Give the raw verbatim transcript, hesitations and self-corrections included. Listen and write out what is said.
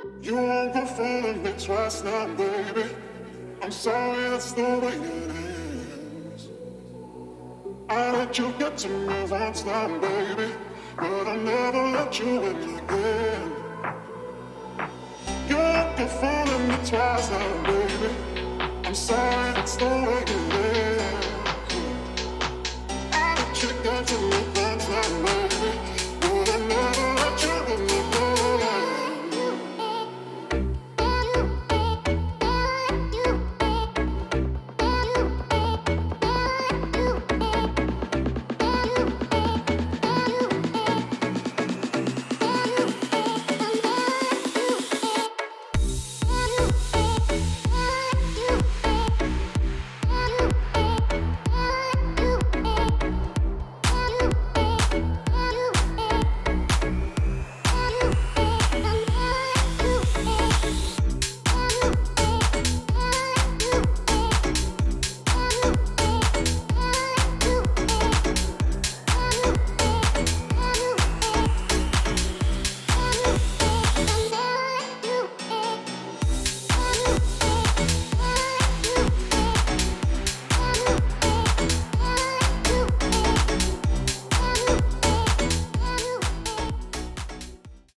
You won't go fooling me twice now, baby. I'm sorry, that's the way it is. I let you get to me once now, baby, but I'll never let you in again. You won't go fooling me twice now, baby. I'm sorry, that's the